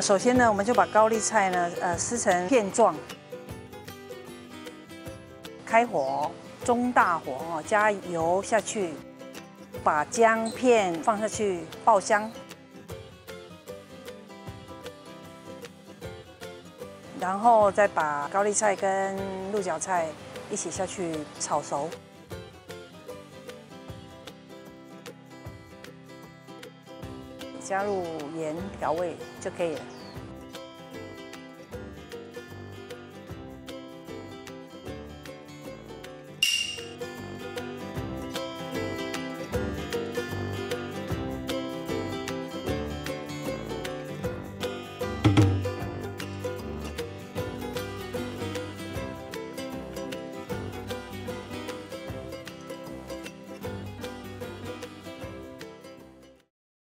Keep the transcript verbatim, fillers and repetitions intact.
首先呢，我们就把高丽菜呢，呃，撕成片状，开火，中大火哦，加油下去，把姜片放下去爆香，然后再把高丽菜跟鹿角菜一起下去炒熟。 加入盐调味就可以了。